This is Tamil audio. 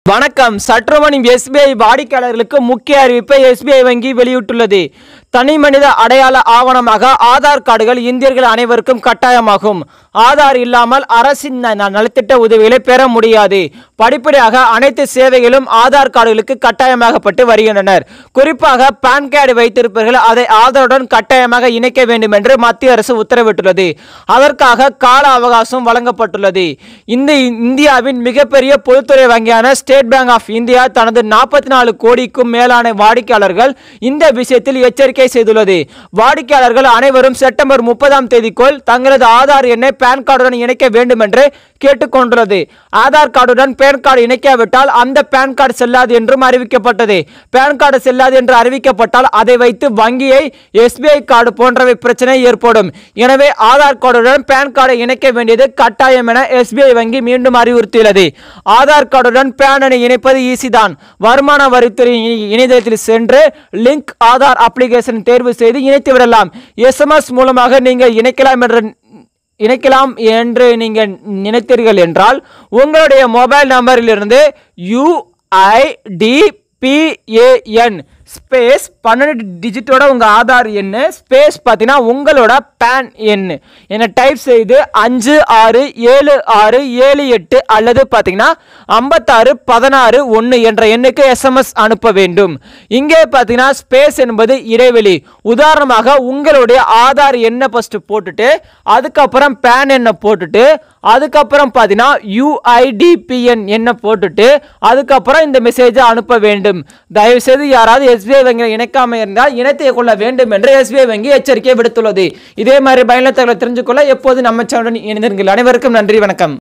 வணக்கம். சற்றுமுன் எஸ்பிஐ வாடிக்கையாளர்களுக்கு முக்கிய அறிவிப்பை எஸ்பிஐ வங்கி வெளியிட்டுள்ளது. தனிமனித அடையாள ஆவணமாக ஆதார் கார்டுகள் இந்தியர்கள் அனைவருக்கும் கட்டாயமாகும். ஆதார் இல்லாமல் அரசின் நலத்திட்ட உதவிகளை பெற முடியாது. படிப்படியாக அனைத்து சேவைகளும் ஆதார் கார்டுகளுக்கு கட்டாயமாகப்பட்டு வருகின்றனர். குறிப்பாக பான் கார்டு வைத்திருப்பவர்கள் அதை ஆதாருடன் கட்டாயமாக இணைக்க வேண்டும் என்று மத்திய அரசு உத்தரவிட்டுள்ளது. அதற்காக கால அவகாசம் வழங்கப்பட்டுள்ளது. இந்தியாவின் மிகப்பெரிய பொதுத்துறை வங்கியான ஸ்டேட் பேங்க் ஆஃப் இந்தியா தனது 44 கோடிக்கும் மேலான வாடிக்கையாளர்கள் இந்த விஷயத்தில் எச்சரிக்கை செய்துள்ளது. வாடிக்கையாளர்கள் அனைவரும் செப்டம்பர் 30ஆம் தேதிக்குள் தங்களது ஆதார் எண்ணை பான் கார்டுடன் இணைக்க வேண்டும் என்று கேட்டுக்கொண்டுள்ளது. ஆதார் கார்டுடன் பான் கார்டு இணைக்காவிட்டால் அந்த பான் கார்டு செல்லாது என்றும் அறிவிக்கப்பட்டது. பான் கார்டு செல்லாது என்று அறிவிக்கப்பட்டால் அதை வைத்து வங்கியை எஸ்பிஐ கார்டு போன்றவை பிரச்சனை ஏற்படும். எனவே ஆதார் கார்டுடன் பான் கார்டை இணைக்க வேண்டியது கட்டாயம் என எஸ்பிஐ வங்கி மீண்டும் அறிவுறுத்தியுள்ளது. ஆதார் கார்டுடன் பான் எண்ணை இணைப்பது ஈஸி தான். வருமான வரித்துறை இணையதளத்தில் சென்று லிங்க் ஆதார் அப்ளிகேஷன் தேர்வு செய்து இணைத்து விடலாம். எஸ்எம்எஸ் மூலமாக நீங்கள் இணைக்கலாம் என்று நீங்கள் நினைத்தீர்கள் என்றால் உங்களுடைய மொபைல் நம்பரிலிருந்து UIDPAN ஸ்பேஸ் 12 டிஜிட்டோட உங்கள் ஆதார் எண்ணு ஸ்பேஸ் பார்த்தீங்கன்னா உங்களோட பேன் எண்ணு என்ன டைப் செய்து 567678 அல்லது பார்த்தீங்கன்னா 56161 என்ற எண்ணுக்கு எஸ்எம்எஸ் அனுப்ப வேண்டும். இங்கே பார்த்தீங்கன்னா ஸ்பேஸ் என்பது இடைவெளி. உதாரணமாக உங்களுடைய ஆதார் எண்ணை ஃபர்ஸ்ட் போட்டுட்டு அதுக்கப்புறம் பேன் எண்ணை போட்டுட்டு அதுக்கப்புறம் பார்த்தீங்கன்னா UIDPAN எண்ணை போட்டுட்டு அதுக்கப்புறம் இந்த மெசேஜை அனுப்ப வேண்டும். தயவுசெய்து யாராவது எஸ்பிஐ வங்கி இணைக்காம இருந்தால் இணைத்து கொள்ள வேண்டும் என்று எஸ்பிஐ வங்கி எச்சரிக்கை விடுத்துள்ளது. இதே மாதிரி பயனுள்ள தகவலை தெரிஞ்சுக்கொள்ள எப்போது நம்ம சேனலுடன் இணைந்திருங்கள். அனைவருக்கும் நன்றி, வணக்கம்.